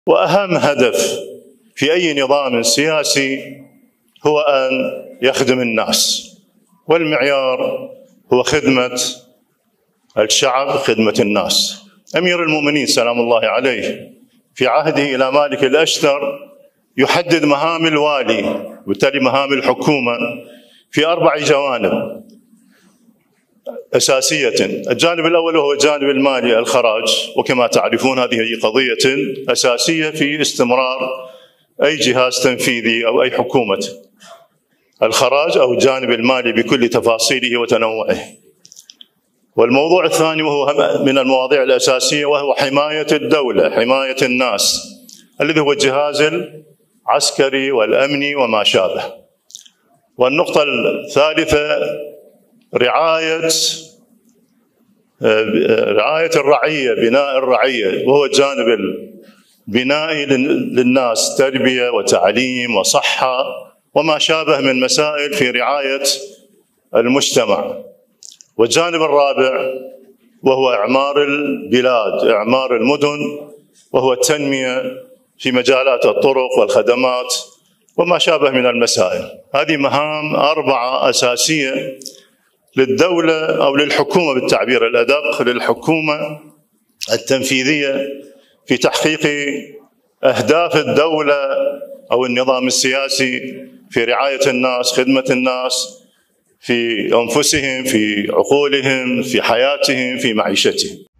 وأهم هدف في أي نظام سياسي هو أن يخدم الناس، والمعيار هو خدمة الشعب، خدمة الناس. أمير المؤمنين سلام الله عليه في عهده إلى مالك الأشتر يحدد مهام الوالي وبالتالي مهام الحكومة في 4 جوانب أساسية. الجانب الأول هو الجانب المالي، الخراج، وكما تعرفون هذه قضية أساسية في استمرار أي جهاز تنفيذي أو أي حكومة، الخراج أو الجانب المالي بكل تفاصيله وتنوعه. والموضوع الثاني وهو من المواضيع الأساسية وهو حماية الدولة، حماية الناس، الذي هو الجهاز العسكري والأمني وما شابه. والنقطة الثالثة رعاية الرعية، بناء الرعية، وهو الجانب البنائي للناس، تربية وتعليم وصحة وما شابه من مسائل في رعاية المجتمع. والجانب الرابع وهو إعمار البلاد، إعمار المدن، وهو التنمية في مجالات الطرق والخدمات وما شابه من المسائل. هذه مهام 4 أساسية للدولة أو للحكومة بالتعبير الأدق، للحكومة التنفيذية في تحقيق أهداف الدولة أو النظام السياسي في رعاية الناس، خدمة الناس في أنفسهم، في عقولهم، في حياتهم، في معيشتهم.